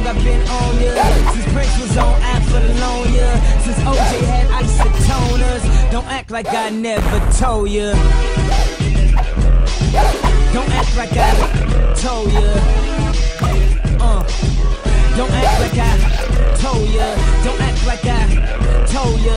I've been on ya. Since Prince was on Apollonia. Since OJ had isotoners. Don't act like I never told ya. Don't act like I told ya.